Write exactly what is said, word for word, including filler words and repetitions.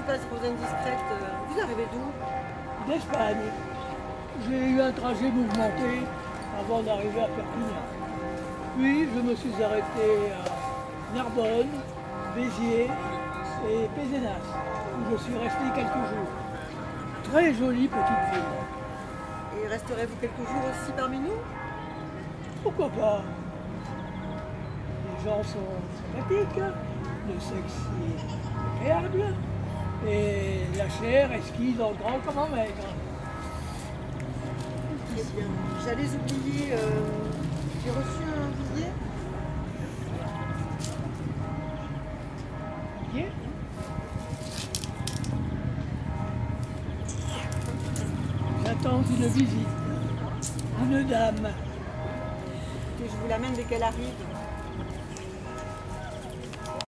pas trop indiscrète, euh, vous arrivez d'où? D'Espagne. J'ai eu un trajet mouvementé avant d'arriver à Perpignan. Puis je me suis arrêté à Narbonne, Béziers et Pézenas, où je suis resté quelques jours. Très jolie petite ville. Et resterez-vous quelques jours aussi parmi nous? Pourquoi pas? Les gens sont sympathiques, le sexe est agréable, et la chair esquisse en grand comme en maigre. Très bien. J'allais oublier, euh, j'ai reçu un billet. Billet? J'attends une visite, une dame. Que je vous l'amène dès qu'elle arrive.